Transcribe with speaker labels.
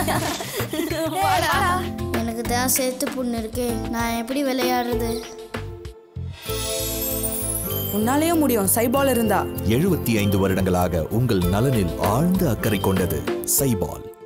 Speaker 1: எனக்கு தான் சேர்த்து புண்ணு இருக்கே, நான் எப்படி விளையாடுறது?
Speaker 2: உன்னாலேயே முடியும், சைபால் இருந்தா.
Speaker 3: 75 வருடங்களாக உங்கள் நலனில் ஆழ்ந்த அக்கறை கொண்டது சைபால்.